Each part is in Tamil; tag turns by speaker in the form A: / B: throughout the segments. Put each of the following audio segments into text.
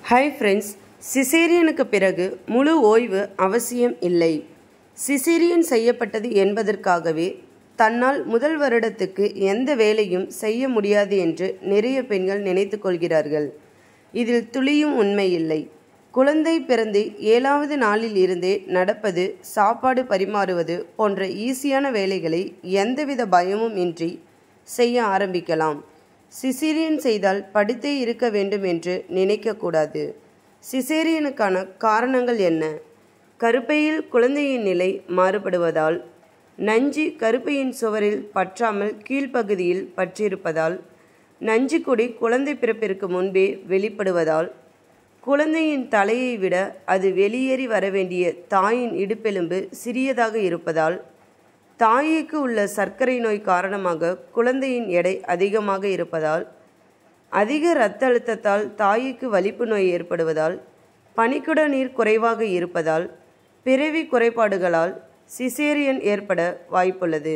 A: ஹாய் ஃப்ரெண்ட்ஸ், சிசேரியனுக்கு பிறகு முழு ஓய்வு அவசியம் இல்லை. சிசேரியன் செய்யப்பட்டது என்பதற்காகவே தன்னால் முதல் வருடத்துக்கு எந்த வேலையும் செய்ய முடியாது என்று நிறைய பெண்கள் நினைத்து கொள்கிறார்கள். இதில் துளியும் உண்மையில்லை. குழந்தை பிறந்து 7வது நாளில் இருந்தே நடப்பது, சாப்பாடு பரிமாறுவது போன்ற ஈஸியான வேலைகளை எந்தவித பயமும் இன்றி செய்ய ஆரம்பிக்கலாம். சிசேரியன் செய்தால் படுத்தே இருக்க வேண்டும் என்று நினைக்கக்கூடாது. சிசேரியனுக்கான காரணங்கள் என்ன? கருப்பையில் குழந்தையின் நிலை மாறுபடுவதால், நஞ்சு கருப்பையின் சுவரில் பற்றாமல் கீழ்ப்பகுதியில் பற்றியிருப்பதால், நஞ்சுக்கொடி குழந்தை பிறப்பிற்கு முன்பே வெளிப்படுவதால், குழந்தையின் தலையை விட அது வெளியேறி வரவேண்டிய தாயின் இடுப்பெலும்பு சிறியதாக இருப்பதால், தாய்க்கு உள்ள சர்க்கரை நோய் காரணமாக குழந்தையின் எடை அதிகமாக இருப்பதால், அதிக இரத்த அழுத்தத்தால் தாய்க்கு வலிப்பு நோய் ஏற்படுவதால், பனிக்குட நீர் குறைவாக இருப்பதால், பிறவி குறைபாடுகளால் சிசேரியன் ஏற்பட வாய்ப்புள்ளது.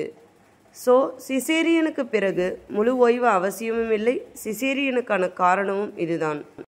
A: சிசேரியனுக்கு பிறகு முழு ஓய்வு அவசியமும் இல்லை. சிசேரியனுக்கான காரணமும் இதுதான்.